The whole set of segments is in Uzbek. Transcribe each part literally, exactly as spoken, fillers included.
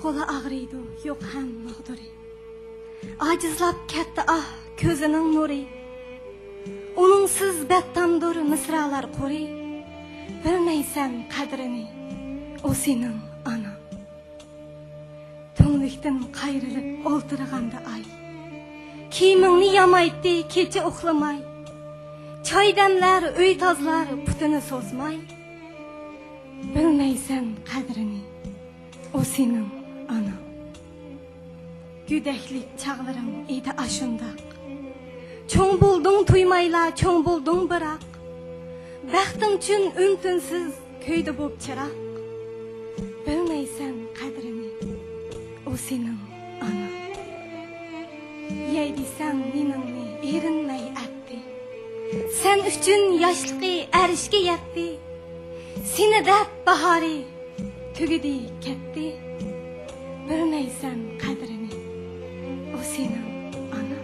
qo'li ag'riydi, yo'q ham mag'duri. Ajizlab ketdi ah ko'zining nuri. Uningsiz battamdur misralar quri. Bilmaysan qadrini, o sening ana. To'nglikdan qayrilib o'ltirganda ay. Kiyimingni yamaydi kecha uxlamay. Choydamlar, uy tozlar putini so'zmay. Bilmaysan qadrini, o sening ana. Güdeklik çağlarım edi aşındaq. Çoğ buldun tuymayla, çoğ buldun bırak. Baxtın üçün ümtünsiz köyde bob çırak. Bilmeysen qadrini, o senin ana. Yeydiysen niningni erinmey attı. Sen üçün yaşlıqı erişki yetti. Seni dep bahari tügüdi ketti. Bilmeysen qadrini, o senin ana.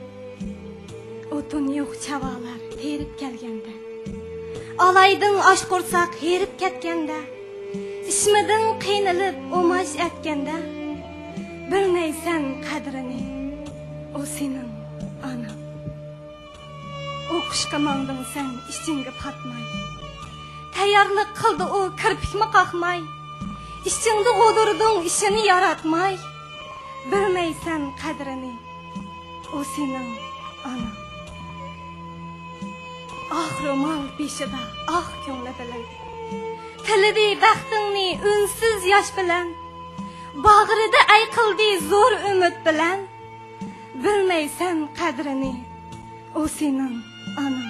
Otun yo'q chavalar terib kelganda. Alaydın aş qo'rsak herib ketganda. İşmidin qiynalib omash etganda. Bilmaysan qadrini, o senin ana. O'qishga manding sen ishingga patmay. Tayyorlik qildi o kirpikmi qaqmay. İşçinde o'dirding ishini yaratmay. Bilmaysan qadrini, o senin ana. Ah romal beshida, ah ko'ngli bilan. Tilidi baxtingni unsiz yosh bilan. Bag'rida ayqildi zo'r umid bilan. Bilmaysan qadrini, o senin ana.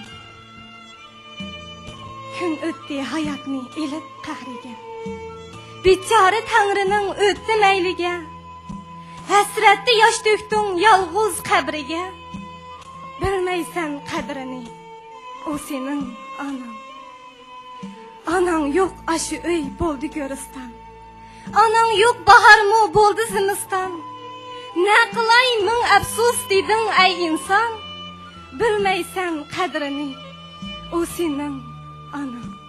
Kun o'tdi hayotni elib qahriga. Bichora Tangrining o'tdi mayliga. Hasratda yosh to'kding yolg'iz qabriga. Bilmaysan qadrini, o senin ana. Anan yo'q aşı uy bo'ldi go'riston. Anan yo'q baharmi bo'ldi zimiston. Ne qilay ming afsus deding ay inson. Bilmaysan qadrini, o senin ana.